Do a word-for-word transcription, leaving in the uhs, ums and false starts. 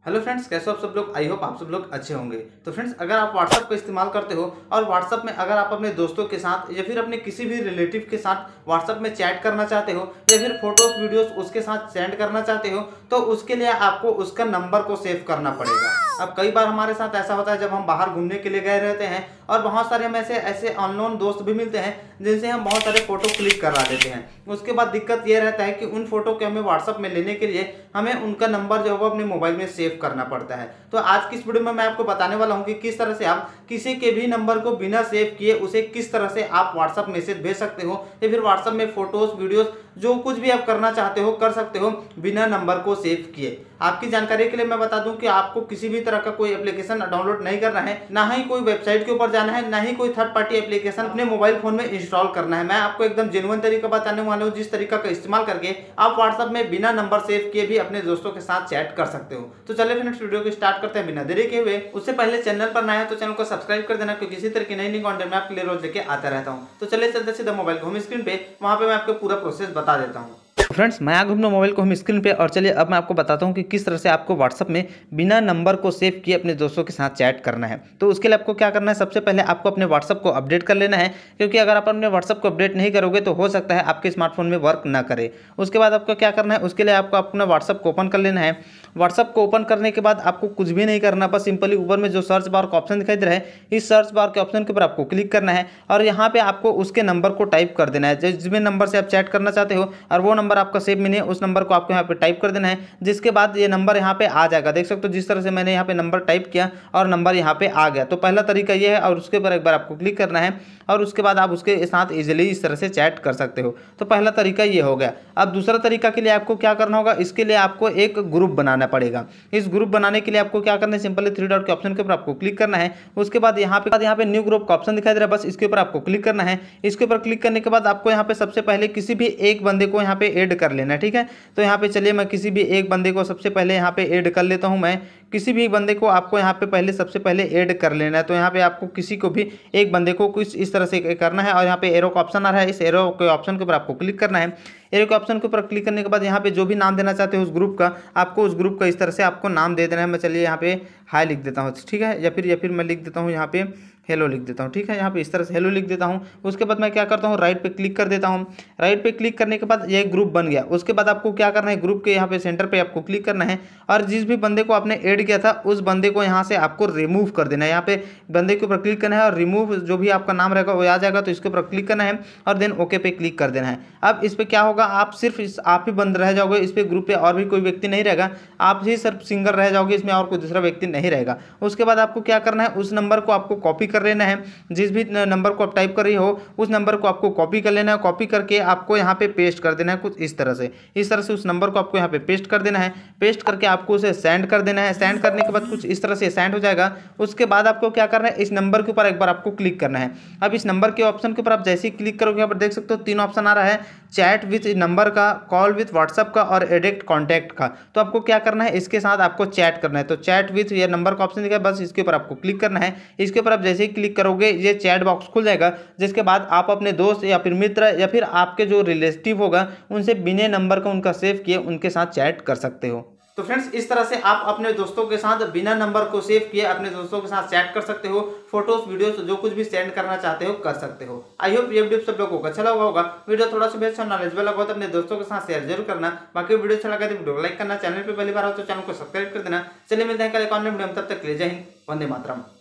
Hello friends, कैसे हो आप सब लोग। आई होप आप सब लोग अच्छे होंगे। तो फ्रेंड्स, अगर आप व्हाट्सअप का इस्तेमाल करते हो और व्हाट्सअप में अगर आप अपने दोस्तों के साथ या फिर अपने किसी भी रिलेटिव के साथ व्हाट्सअप में चैट करना चाहते हो या फिर फोटोज वीडियोस उसके साथ सेंड करना चाहते हो, तो उसके लिए आपको उसका नंबर को सेव करना पड़ेगा। अब कई बार हमारे साथ ऐसा होता है जब हम बाहर घूमने के लिए गए रहते हैं और बहुत सारे हमें ऐसे ऐसे अननोन दोस्त भी मिलते हैं जिनसे हम बहुत सारे फोटो क्लिक करवा देते हैं। उसके बाद दिक्कत ये रहता है कि उन फोटो के हमें व्हाट्सअप में लेने के लिए हमें उनका नंबर जो है वो अपने मोबाइल में सेव करना पड़ता है। तो आज की इस वीडियो में मैं आपको बताने वाला हूं कि किस तरह से आप किसी के भी नंबर को बिना सेव किए उसे किस तरह से आप व्हाट्सअप मैसेज भेज सकते हो या फिर व्हाट्सअप में फोटोज वीडियोस जो कुछ भी आप करना चाहते हो कर सकते हो बिना नंबर को सेव किए। आपकी जानकारी के लिए मैं बता दूं कि आपको किसी भी तरह का कोई एप्लीकेशन डाउनलोड नहीं करना है, ना ही कोई वेबसाइट के ऊपर जाना है, ना ही कोई थर्ड पार्टी एप्लीकेशन अपने मोबाइल फोन में इंस्टॉल करना है। मैं आपको एकदम जेन्युइन तरीका बताने वाला हूं जिस तरीका का इस्तेमाल करके आप व्हाट्सएप में बिना नंबर सेव किए भी अपने दोस्तों के साथ चैट कर सकते हो। तो चलिए फ्रेंड्स, वीडियो को स्टार्ट करते हैं बिना देरी के हुए। उससे पहले चैनल पर नया है तो चैनल को सब्सक्राइब कर देना, क्योंकि इसी तरह की नई नई कंटेंट मैं आपके लिए रोज लेके आता रहता हूं। तो चलिए चलते सीधा मोबाइल को होम स्क्रीन पे, वहां पे मैं आपको पूरा प्रोसेस बता देता हूं। फ्रेंड्स, मैं आ गया अपने मोबाइल को होम स्क्रीन पे और चलिए अब मैं आपको बताता हूं कि किस तरह से आपको व्हाट्सअप में बिना नंबर को सेव किए अपने दोस्तों के साथ चैट करना है। तो उसके लिए आपको क्या करना है, सबसे पहले आपको अपने व्हाट्सअप को अपडेट कर लेना है, क्योंकि अगर आप अपने व्हाट्सअप को अपडेट नहीं करोगे तो हो सकता है आपके स्मार्टफोन में वर्क ना करे। उसके बाद आपको क्या करना है, उसके लिए आपको अपना व्हाट्सअप को ओपन कर लेना है। व्हाट्सअप को ओपन करने के बाद आपको कुछ भी नहीं करना, बस सिंपली ऊपर में जो सर्च बार का ऑप्शन दिखाई दे रहा है, इस सर्च बार के ऑप्शन के ऊपर आपको क्लिक करना है और यहाँ पे आपको उसके नंबर को टाइप कर देना है जिस भी नंबर से आप चैट करना चाहते हो, और वो नंबर आपका सेव में नहीं है, उस नंबर को आपको यहाँ पे टाइप कर देना है। जिसके बाद ये नंबर यहाँ पे आ जाएगा, देख सकते हो जिस तरह से मैंने यहाँ पे नंबर टाइप किया और नंबर यहाँ पे आ गया। तो पहला तरीका ये है और उसके ऊपर एक बार आपको क्लिक करना है और उसके बाद आप उसके साथ इजीली इस तरह से चैट कर सकते हो। तो पहला तरीका ये हो गया। अब दूसरा तरीका के लिए आपको क्या करना होगा, इसके लिए आपको एक ग्रुप बनाना पड़ेगा। इस ग्रुप बनाने के लिए आपको क्या करना है, सिंपली थ्री डॉट के ऑप्शन के ऊपर आपको क्लिक करना है। उसके बाद यहाँ पे यहाँ पे न्यू ग्रुप का ऑप्शन दिखाई दे रहा है, बस इसके ऊपर आपको क्लिक करना है। इसके ऊपर क्लिक करने के बाद आपको यहाँ पे सबसे पहले किसी भी एक बंदे को यहाँ पे ऐड कर लेना है, ठीक है। तो यहाँ पे चलिए मैं किसी भी एक बंदे को सबसे पहले यहाँ पे ऐड कर लेता हूँ। मैं किसी भी बंदे को आपको यहाँ पे पहले सबसे पहले ऐड कर लेना है। तो यहाँ पे आपको किसी को भी एक बंदे को कुछ इस तरह से करना है और यहाँ पे एरो का ऑप्शन आ रहा है, इस एरो के ऑप्शन के ऊपर आपको क्लिक करना है। एरो के ऑप्शन के ऊपर क्लिक करने के बाद यहाँ पे जो भी नाम देना चाहते हो उस ग्रुप का, आपको उस ग्रुप का इस तरह से आपको नाम दे देना है। मैं चलिए यहाँ पे हाई लिख देता हूँ, ठीक है, या फिर या फिर मैं लिख देता हूँ यहाँ पे हेलो लिख देता हूँ, ठीक है। यहाँ पे इस तरह से हेलो लिख देता हूँ। उसके बाद मैं क्या करता हूँ, राइट पे क्लिक कर देता हूँ। राइट पे क्लिक करने के बाद ये ग्रुप बन गया। उसके बाद आपको क्या करना है, ग्रुप के यहाँ पे सेंटर पे आपको क्लिक करना है और जिस भी बंदे को आपने ऐड किया था उस बंदे को यहाँ से आपको रिमूव कर देना है। यहाँ पे बंदे के ऊपर क्लिक करना है और रिमूव जो भी आपका नाम रहेगा वो आ जाएगा, तो इसके ऊपर क्लिक करना है और देन ओके पे क्लिक कर देना है। अब इस पर क्या होगा, आप सिर्फ इस आप ही बंद रह जाओगे, इस पर ग्रुप पे और भी कोई व्यक्ति नहीं रहेगा, आप ही सिर्फ सिंगल रह जाओगे, इसमें और कोई दूसरा व्यक्ति नहीं रहेगा। उसके बाद आपको क्या करना है, उस नंबर को आपको कॉपी कर लेना है। जिस भी नंबर को आप टाइप कर रही हो उस नंबर को आपको कॉपी कर लेना है। कॉपी करके आपको यहाँ पे पेस्ट कर देना है कुछ इस तरह से। इस तरह से उस नंबर को आपको यहाँ पे पेस्ट कर देना है। पेस्ट करके आपको उसे सेंड कर देना है। सेंड करने के बाद कुछ इस तरह से सेंड हो जाएगा। उसके बाद आपको क्या करना है, इस नंबर के ऊपर एक बार आपको क्लिक करना है। अब इस नंबर के ऑप्शन के ऊपर आप जैसे ही क्लिक करोगे, यहाँ पर देख सकते हो तीन ऑप्शन आ रहा है, चैट विथ नंबर का, कॉल विथ व्हाट्सअप का और एडिक्ट कॉन्टैक्ट का। तो आपको क्या करना है, इसके साथ आपको चैट करना है। तो चैट विथ ये नंबर का ऑप्शन दिखा है, बस इसके ऊपर आपको क्लिक करना है। इसके ऊपर आप जैसे ही क्लिक करोगे ये चैट बॉक्स खुल जाएगा, जिसके बाद आप अपने दोस्त या फिर मित्र या फिर आपके जो रिलेटिव होगा उनसे बिना नंबर का उनका सेव किए उनके साथ चैट कर सकते हो। तो फ्रेंड्स, इस तरह से आप अपने दोस्तों के साथ बिना नंबर को सेव किए अपने दोस्तों के साथ चैट कर सकते हो। फोटोज वीडियोस जो कुछ भी सेंड करना चाहते हो कर सकते हो। आई होप ये वीडियो सब लोगों को अच्छा लगा होगा। वीडियो थोड़ा सा भी अच्छा नॉलेजेबल लगा तो अपने दोस्तों के साथ शेयर जरूर करना। बाकी वीडियो अच्छा लगा तो वीडियो को लाइक करना, चैनल पर पहली बार हो तो चैनल को सब्सक्राइब कर देना। चलिए मिलते हैं कल एक और नई वीडियो में, तब तक के लिए जय हिंद, वंदे मातरम।